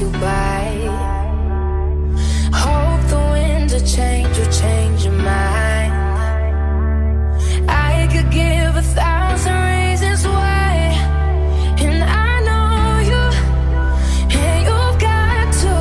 you by. Hope the winds of change will change your mind. I could give 1,000 reasons why, and I know you, and you've got to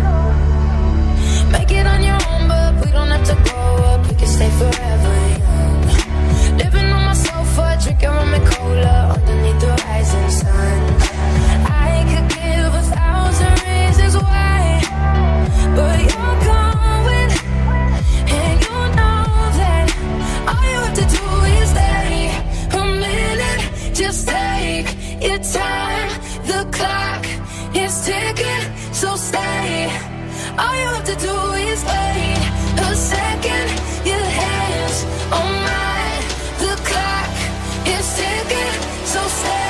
make it on your own, but we don't have to grow up, we can stay forever young. Living on my sofa, drinking rum and cola underneath the rising sun. I could give 1,000 reasons why, but you're going, and you know that all you have to do is stay a minute. Just take your time, the clock is ticking, so stay. All you have to do is wait a second. Your hands on mine, the clock is ticking, so stay.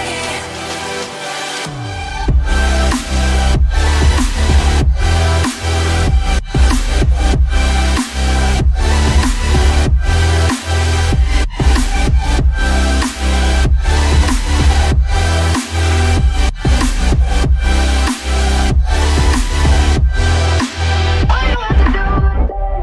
All you have to do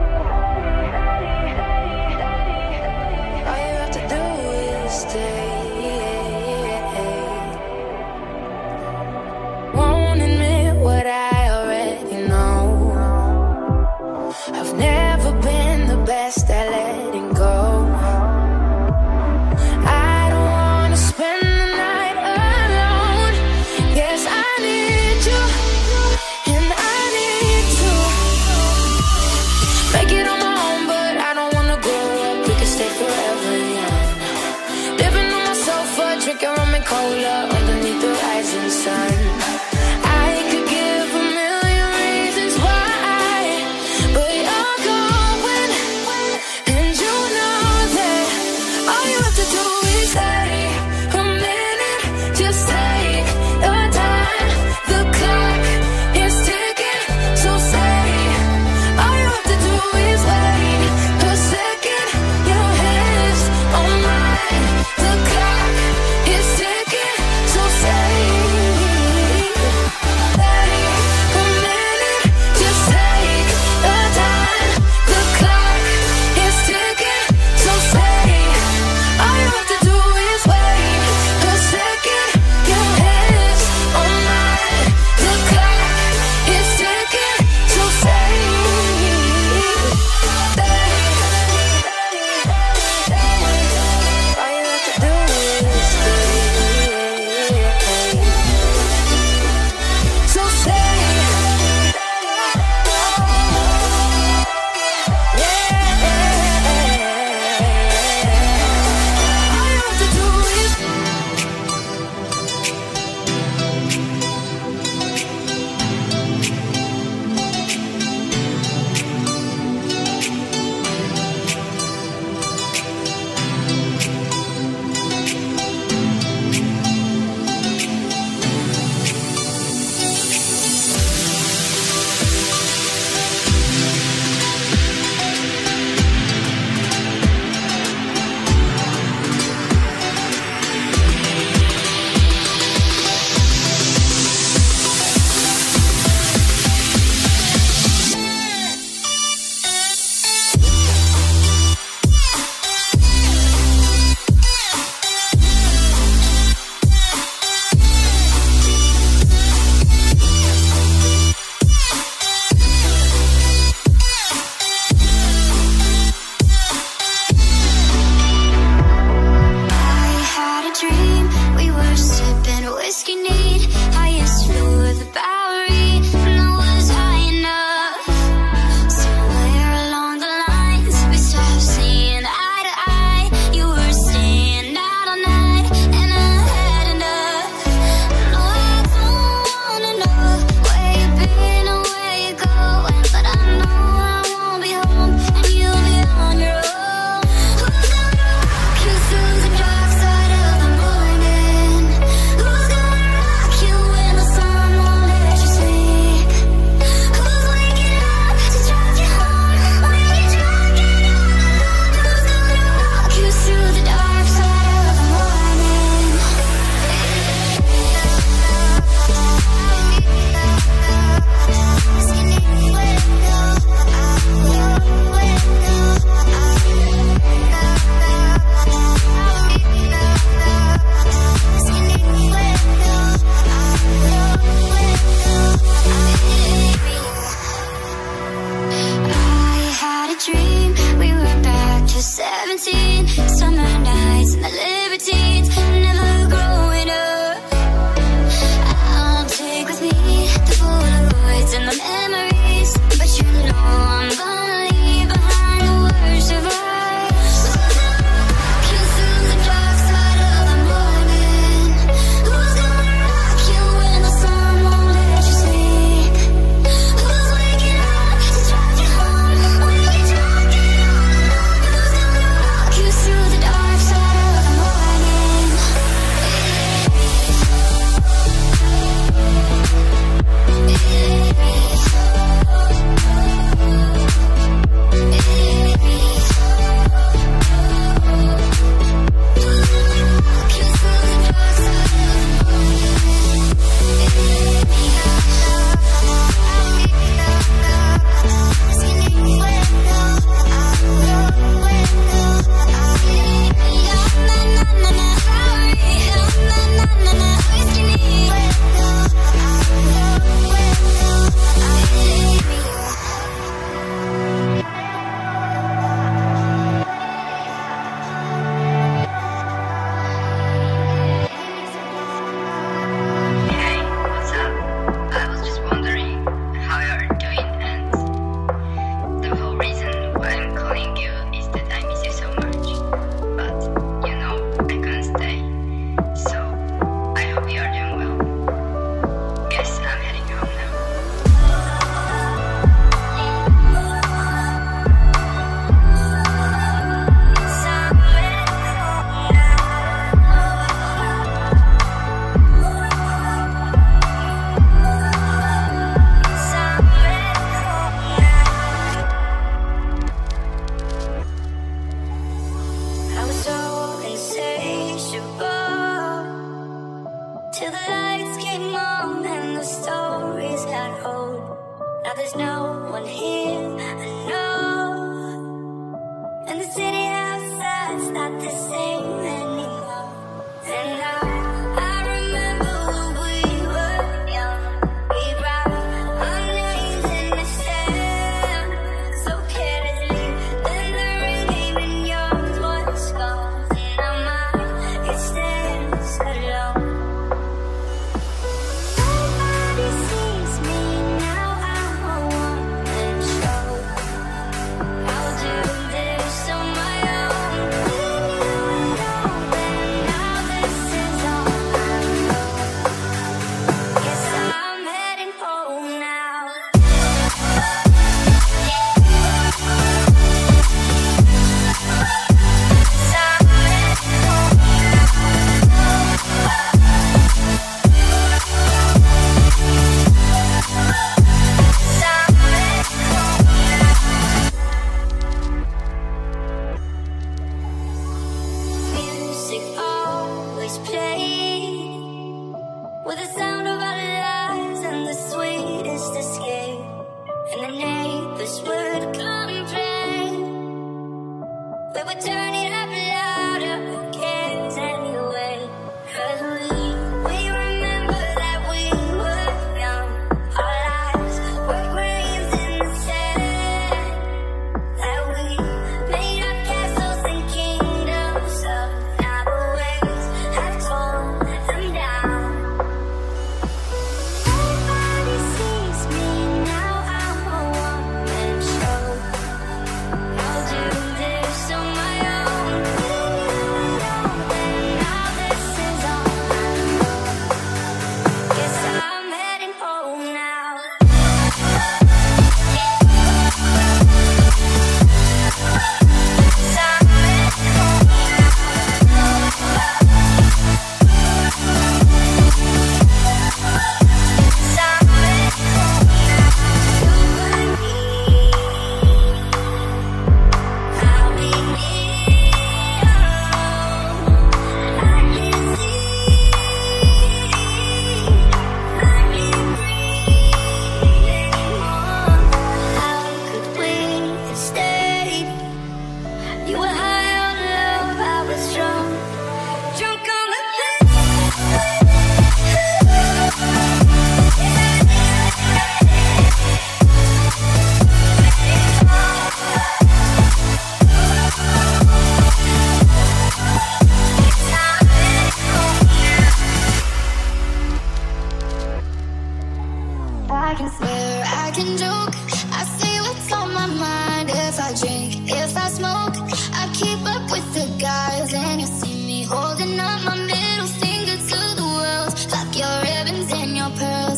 I can swear, I can joke, I say what's on my mind. If I drink, if I smoke, I keep up with the guys. And you see me holding up my middle finger to the world. Lock your ribbons and your pearls.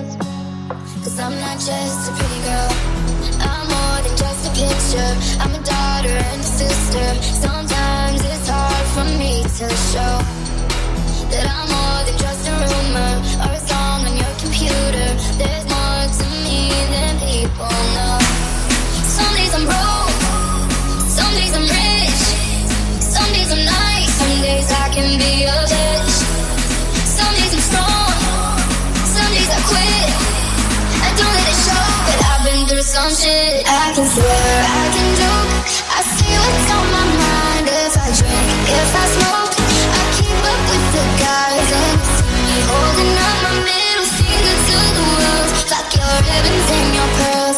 Cause I'm not just a pretty girl, I'm more than just a picture. I'm a daughter and a sister. Sometimes it's hard for me to show that I'm more than just a rumor or a song on your computer. There's more to me than people know. Some days I'm broke, some days I'm rich, some days I'm nice, some days I can be a bitch. Some days I'm strong, some days I quit. I don't let it show, but I've been through some shit. I can swear, I can joke, I see what's on my mind. If I drink, if I smoke, I keep up with the guys. And you see me holding up my middle finger to the world. Lock your ribbons and your pearls.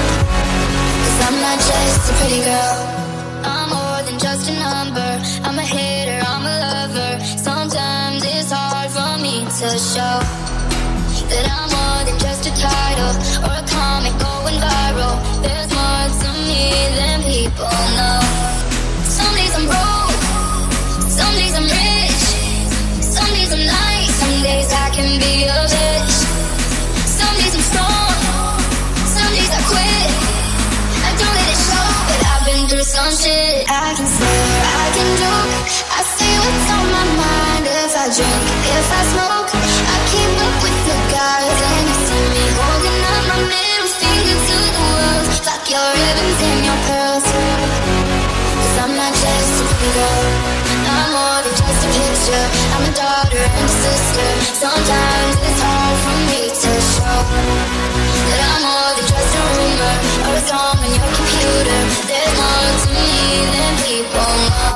Cause I'm not just a pretty girl, I'm more than just a number. I'm a hater, I'm a lover. Sometimes it's hard for me to show that I'm more than just a title or a comic going viral. There's more to me than people know. Some days I'm broke, some days I'm rich, some days I'm nice, some days I can be a bitch. Some days I'm strong, some days I quit. I don't let it show, but I've been through some shit. I can swear, I can joke, I say what's on my mind. If I drink, if I smoke, I keep up with the guys. And you see me holding up my middle finger to the world. Lock your ribbons and your pearls. Cause I'm not just a pretty girl, I'm more than just a picture. I'm a daughter and a sister. Sometimes it's hard for me to show that I'm more than just a rumor or a song on your computer. There's more to me than people know.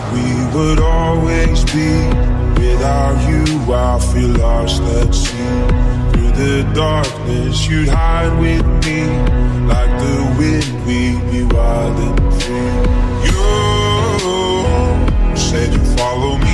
we would always be. Without you, I feel lost at sea. Through the darkness, you'd hide with me. Like the wind, we'd be wild and free. You said you'd follow me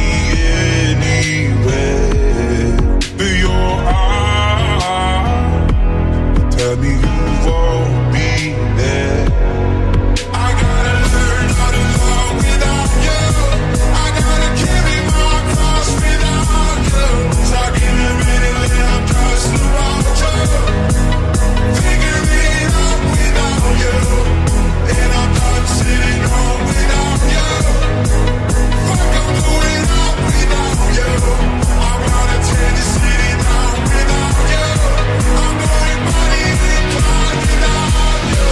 anywhere. But your eyes tell me you won't be there. I gotta learn how to love without you. I gotta carry my cross without you. Talking a minute, I'm just about you. Figure it out without you. And I'm done sitting home without you. Fuck, I'm going out without you. I'm gonna tear the city down without you. I'm going body and cloud without you.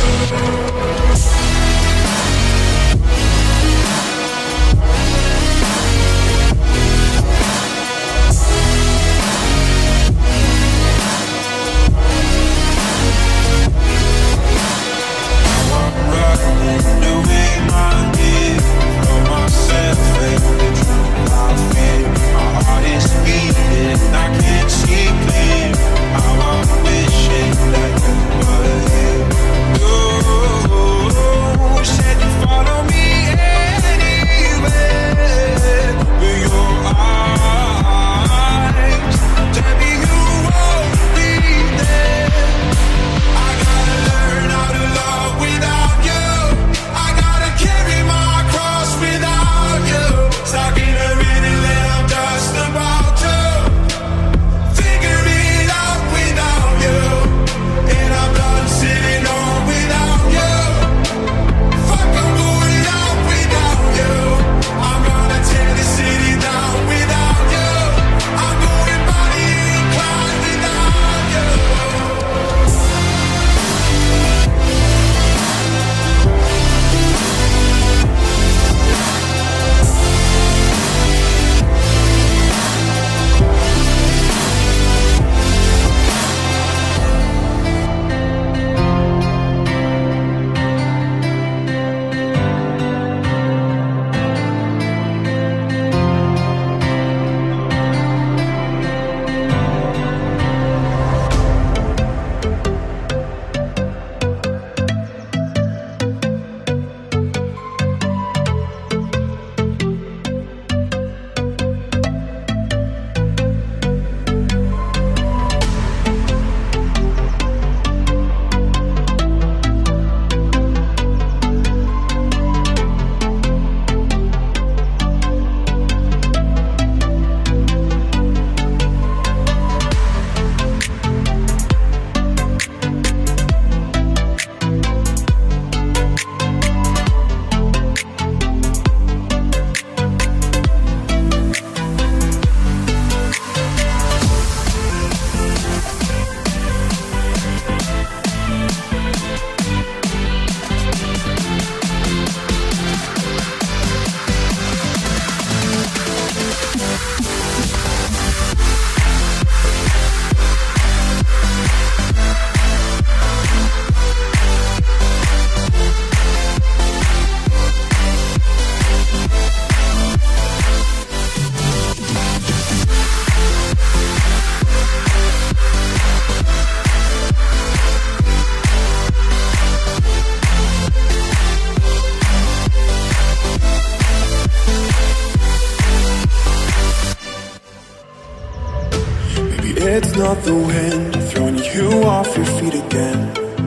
It's not the wind throwing you off your feet again.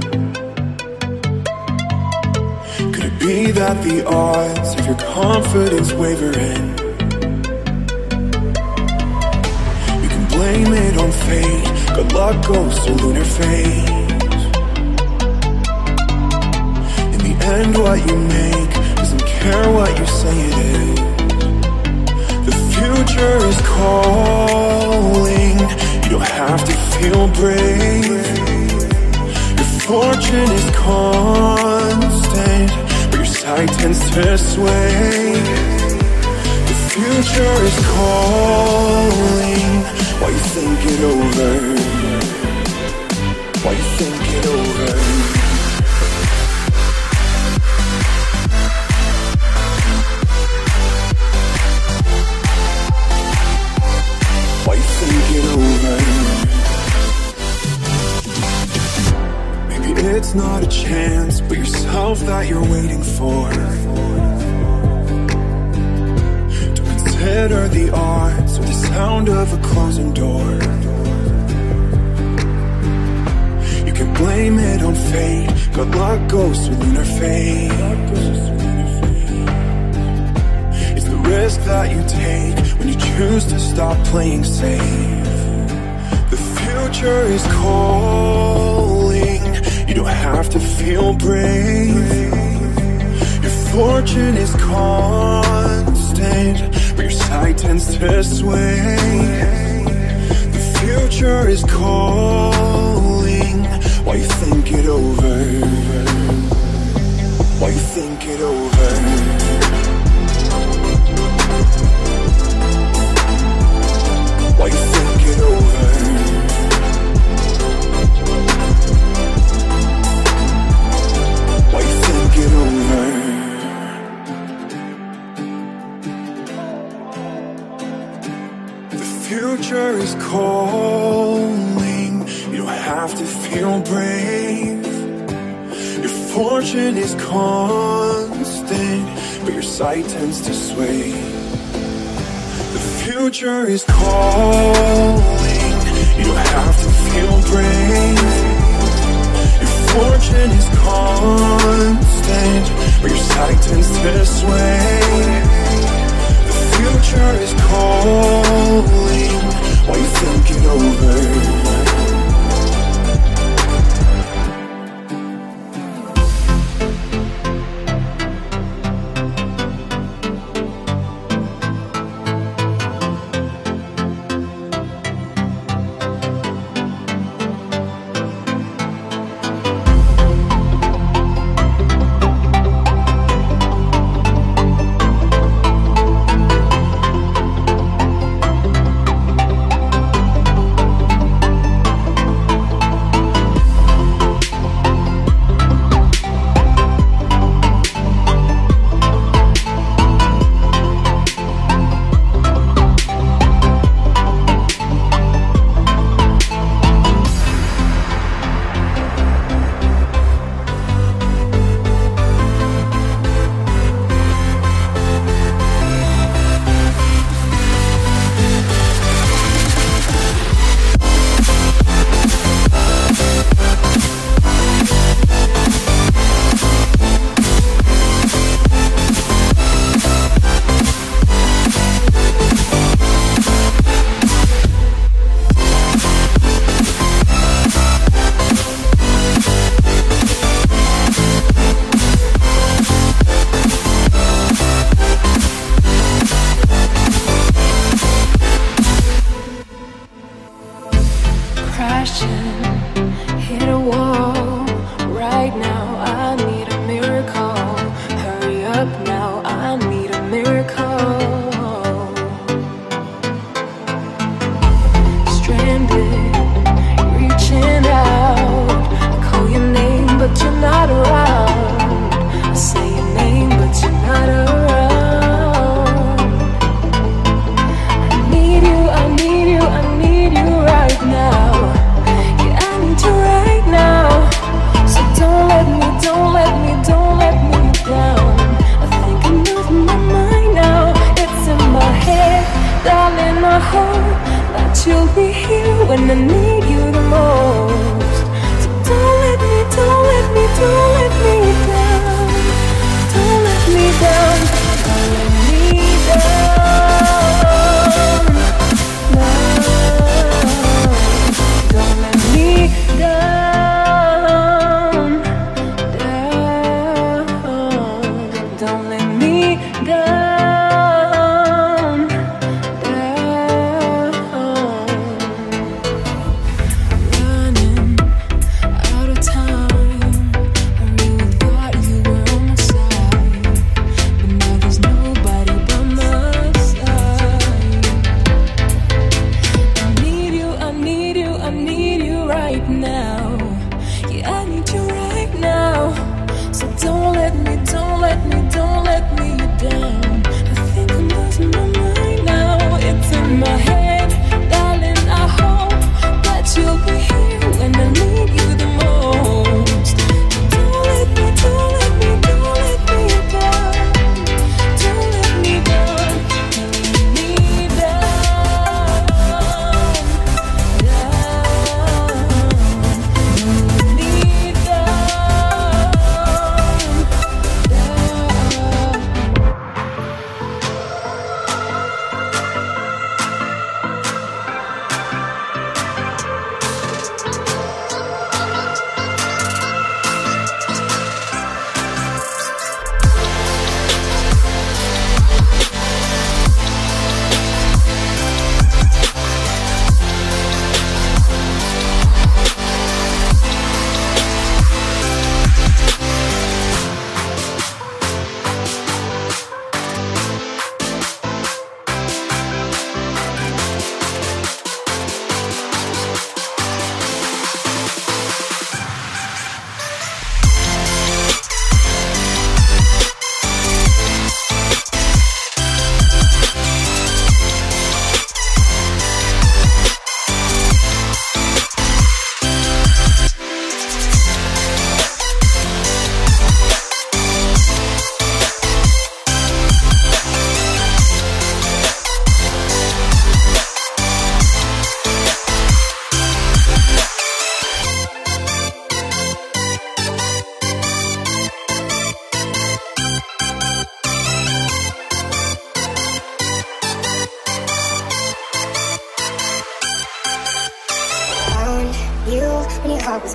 Could it be that the odds of your confidence wavering? You can blame it on fate, good luck goes to lunar phase. In the end, what you make doesn't care what you say it is. The future is calling. You don't have to feel brave. Your fortune is constant, but your side tends to sway. The future is calling. Why you think it over? Why you think it over? it's not a chance, but yourself that you're waiting for. To consider the odds with the sound of a closing door. You can blame it on fate, good luck goes with lunar fate. It's the risk that you take when you choose to stop playing safe. The future is calling, you don't have to feel brave. Your fortune is constant, but your side tends to sway. The future is calling, why you think it over? Why you think it over? Why you think it over? Why you think it over? The future is calling, you don't have to feel brave. Your fortune is constant, but your sight tends to sway. The future is calling, you don't have to feel brave. Your fortune is constant, but your sight tends to sway. The future is calling, why you think it over?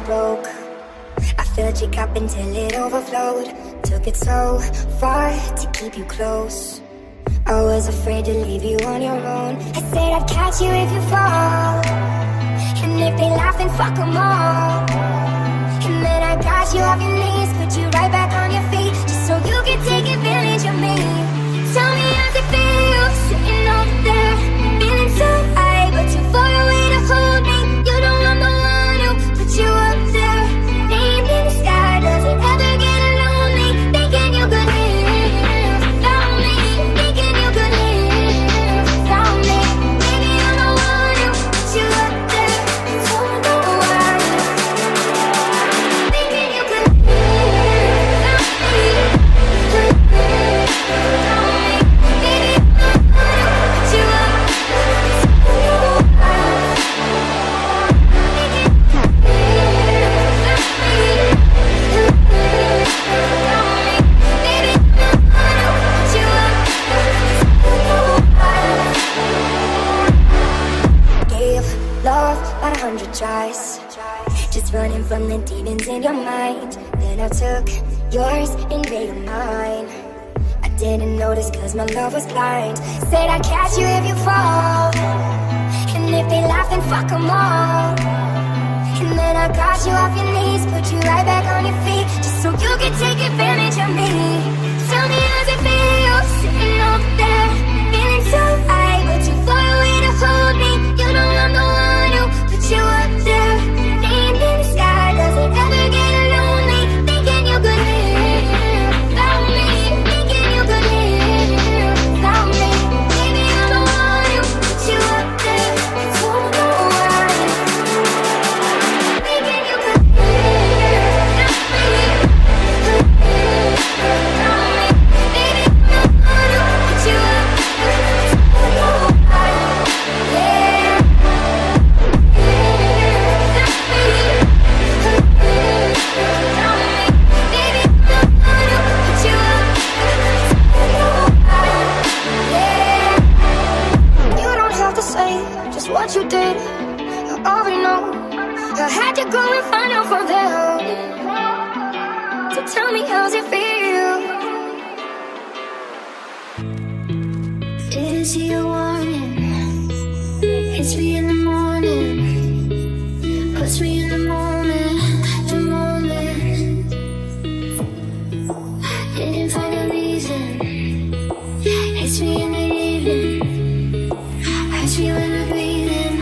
broke. I filled your cup until it overflowed. Took it so far to keep you close. I was afraid to leave you on your own. I said I'd catch you if you fall, and if they laugh, then fuck them all. And then I got you off your knees, put you right back on your feet, just so you could take advantage of me. Tell me how's it feel, sitting over there, feeling so high, but too far away to hold me. You know I'm the one who put you up there, named in the sky. Does it ever get lonely, thinking you could live without me, thinking you could live without me? Maybe I'm the one who put you up there, told the world, thinking you could live without me, without me. Maybe I'm the one who put you up there, told the world, thinking you could live without me, without me. Maybe I'm the one who put you up there, told the world. Gave love about 100 tries, just running from the demons in your mind. Then I took yours and made them mine. I didn't notice cause my love was blind. Said I'd catch you if you fall, and if they laugh, then fuck them all. And then I got you off your knees, put you right back on your feet, just so you could take advantage of me. Tell me how's it feel, sitting over there, feeling so high, but too far away to hold me. You know I'm the one who put you up there, named in the sky. Does it ever get lonely, thinking you could live without me, thinking you could live without me? Maybe I'm the one who put you up there, told the world, thinking you could live without me, without me. Maybe I'm the one who put you up there, told the world, yeah, without me, without me. Maybe I'm the one who put you up there, told the world, yeah. You don't have to say just what you did, I already know. I had to go and find out from them. So tell me how's it feel? Didn't see you warning, hits me in the morning, puts me in the moment, the moment. Didn't find a reason, hits me in the evening, hurts me when I'm breathing,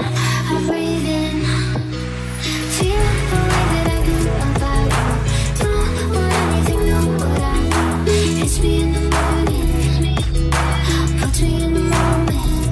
feeling the way that I do about you. Don't want anything, know what I do. Hits me in the morning, puts me in the moment.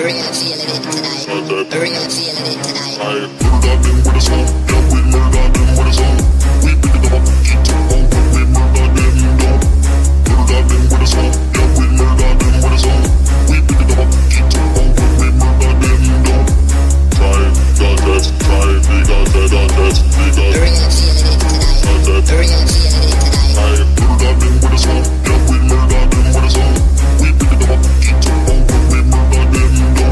really feeling it tonight. Really feeling it tonight. Murder them with a song, yeah, we murder them with a song. We pick it up, eat it on, we murder them down. Murder them with a song, yeah, we murder them with a song. We pick it up, eat it on, we murder them down. Try, got that, try, we got that, we got that. Really feeling it tonight. Really feeling it tonight. Murder them with a song, yeah, we murder them with a song. We pick it up, eat it on, we murder them down.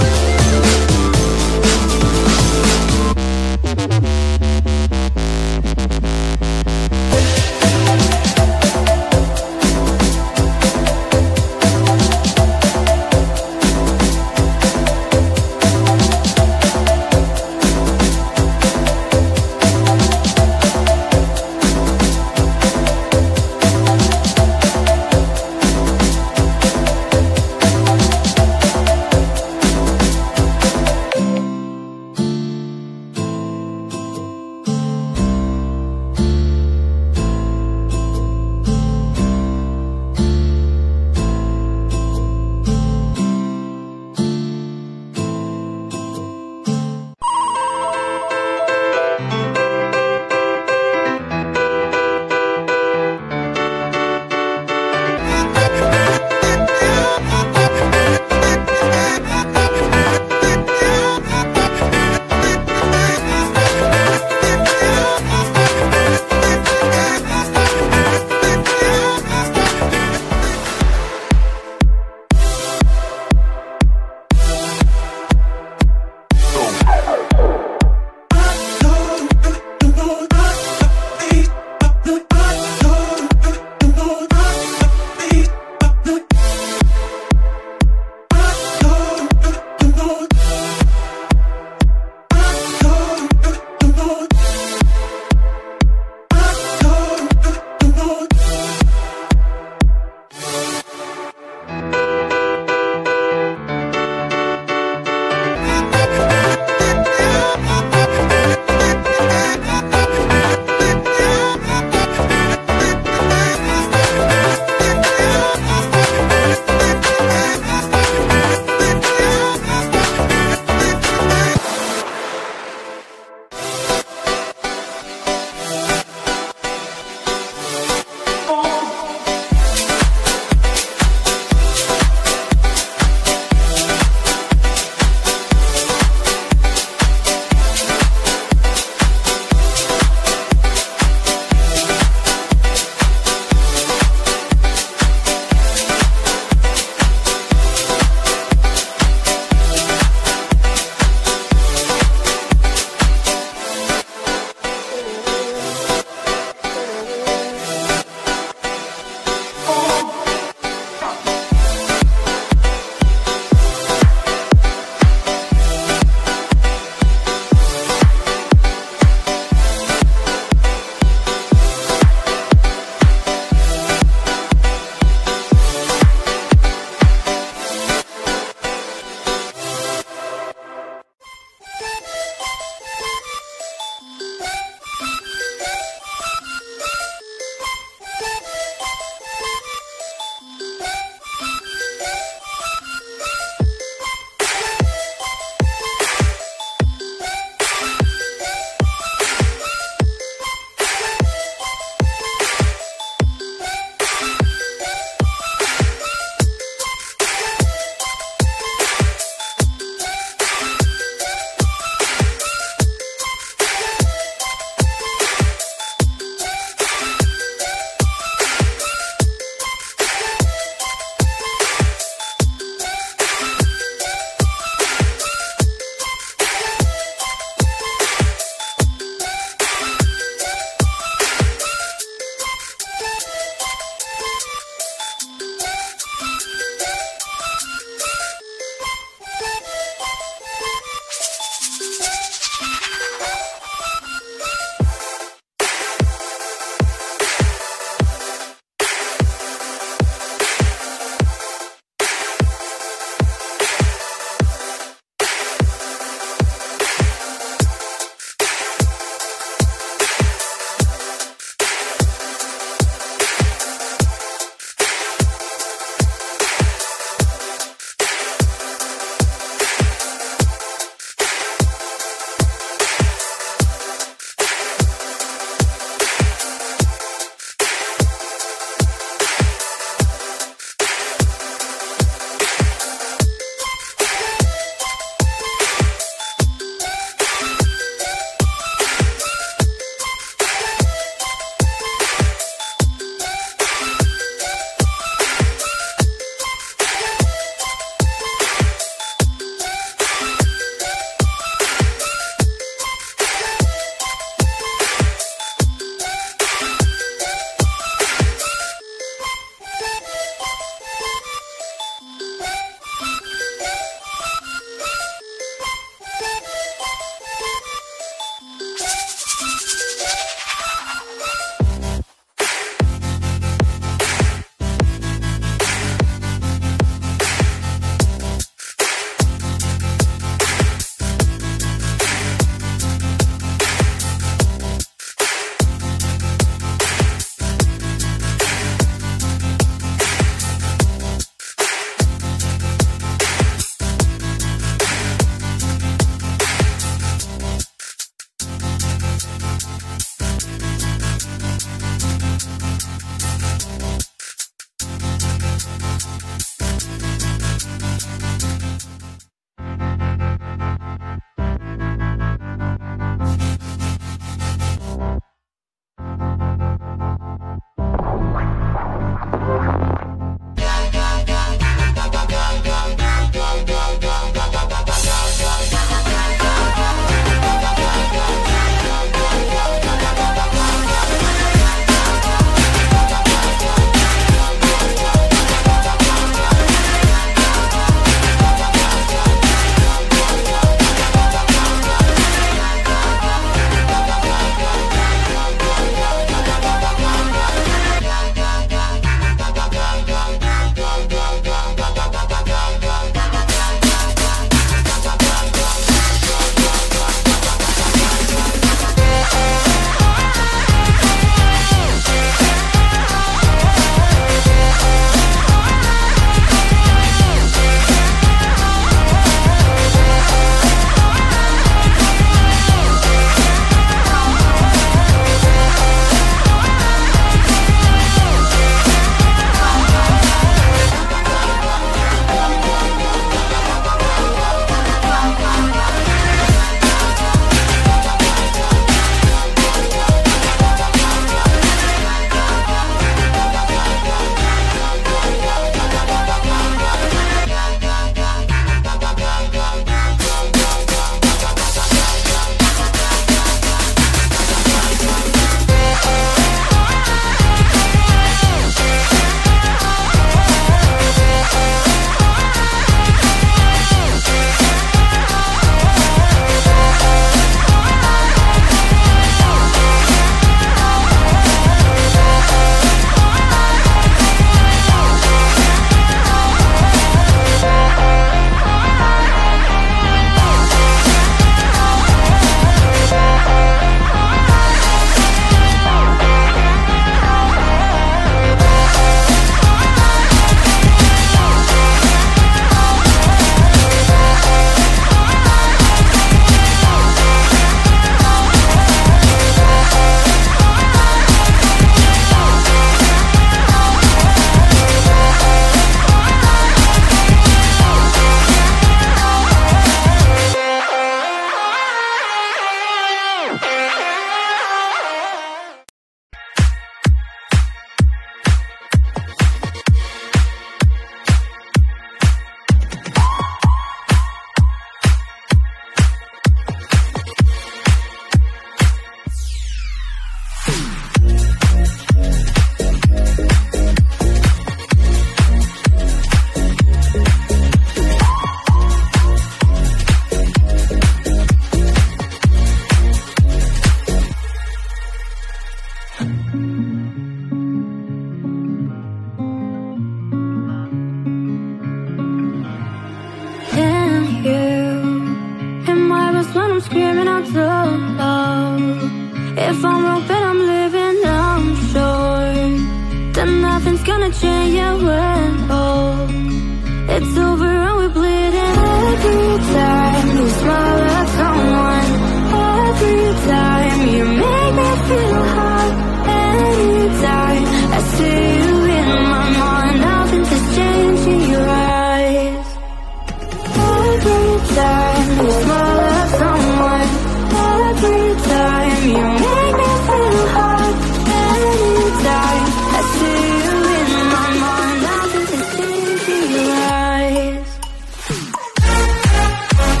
screaming out to love. If I'm open, I'm living, I'm sure that nothing's gonna change, yeah, when all it's over and we're bleeding. Every time you smile at someone, every time you make me feel hot, anytime I see you in my mind, nothing just changed in your eyes. Every time you smile at someone, every time you make me feel hot, anytime I see you in my mind, nothing just changed in your eyes.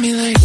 me like.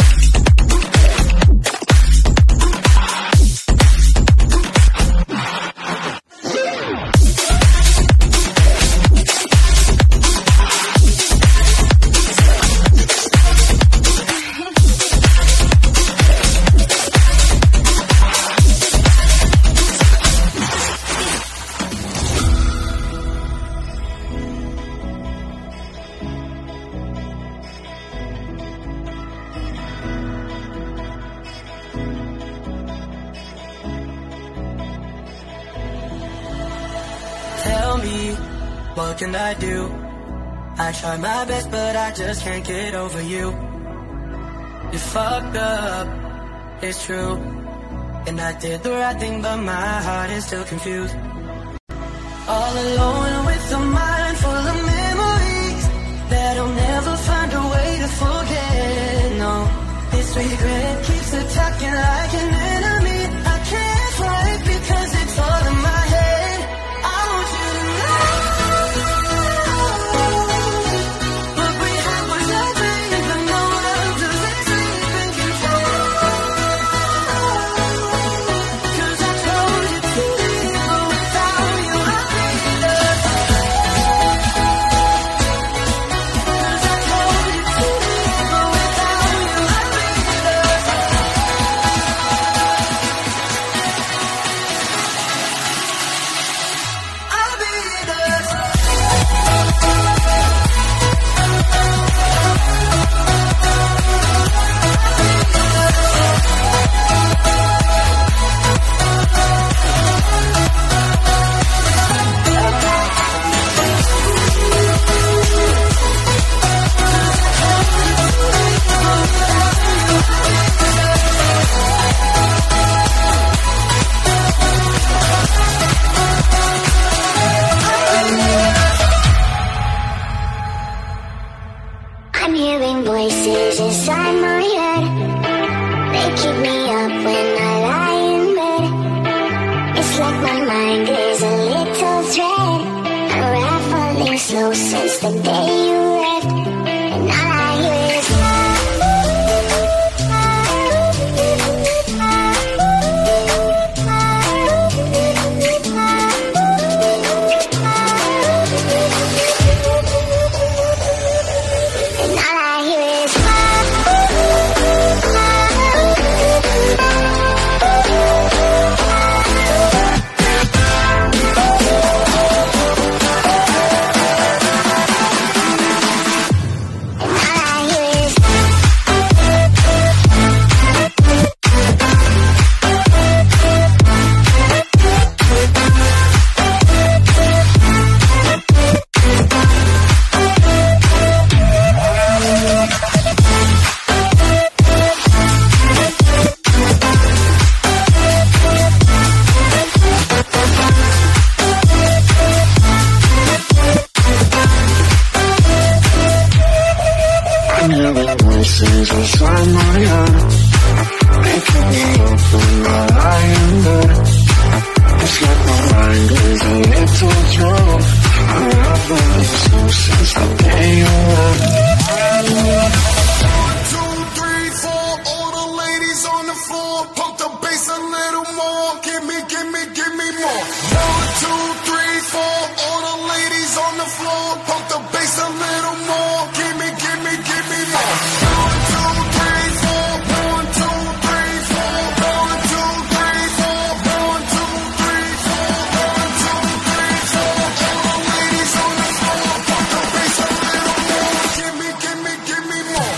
Tell me, what can I do? I try my best, but I just can't get over you. You fucked up, it's true. And I did the right thing, but my heart is still confused. All alone with a mind full of memories that I'll never find a way to forget. No, this regret keeps attacking like an enemy. I can't fight because it's all in my head. I want you to know what we had was nothing, but no one doesn't even control. 'Cause I told you to leave, but without you I'd be lost. 'Cause I told you to leave, but without you I'd be lost. I'll be lost. I'm hearing voices inside my head. They keep me up when I lie in bed. It's like my mind is a little thread, unraveling slow since the day you left. And all I hear is and all I hear is I'm hearing voices inside my head. They keep me up when I lie in bed. It's like my mind is a little drunk, unraveling slow since the day you left. 1, 2, 3, 4, all the ladies on the floor, pump the bass a little more. Give me more. 1, 2, 3, 4, all the ladies on the floor, pump the bass a little more. Give me more. 1, 2, 3, 4, 1, 2, 3, 4, 1, 2, 3, 4, 1, 2, 3, 4, 1, 2, 3, 4. All the ladies on the floor, pump the bass a little more. Give me more.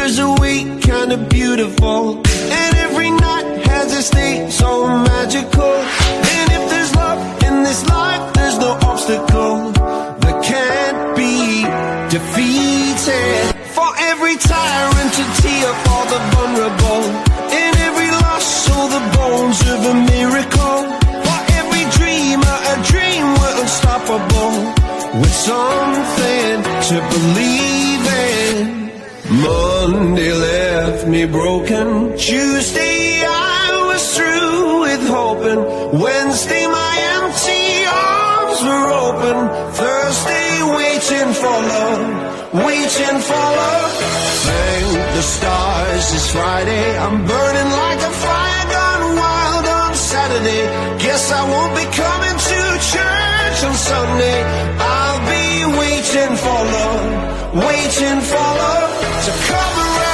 years a week, kinda beautiful. And every night has its day so magical. And if there's love in this life, there's no obstacle that can't be defeated. For every tyrant to tear for the vulnerable. In every loss, all the bones of a miracle. For every dreamer, a dream we're unstoppable. With something to believe in. Monday left me broken. Tuesday I was through with hoping. Wednesday my empty arms were open. Thursday waiting for love, waiting for love. Thank the stars it's Friday. I'm burning like a fire gone wild on Saturday. Guess I won't be coming to church on Sunday. I'll be waiting for love, waiting for love to come around.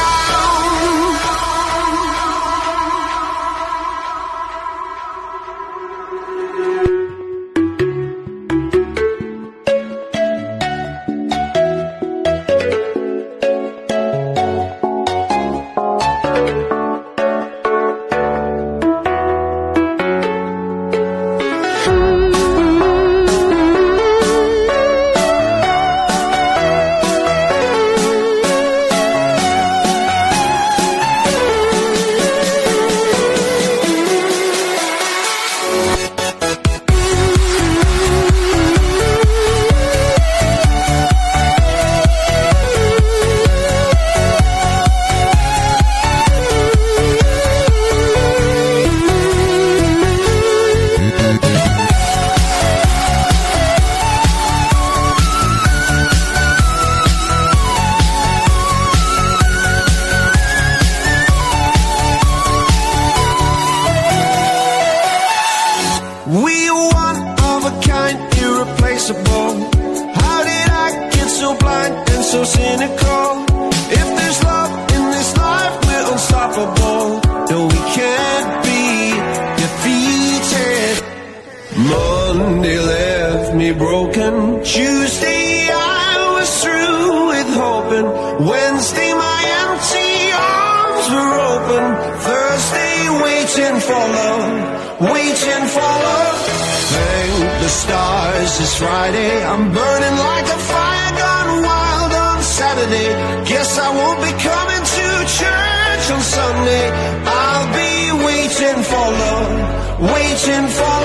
Monday left me broken. Tuesday I was through with hoping. Wednesday my empty arms were open. Thursday waiting for love, waiting for love. Thank the stars it's Friday. I'm burning like a fire gone wild on Saturday. Guess I won't be coming to church on Sunday. I'll be waiting for love, waiting for love.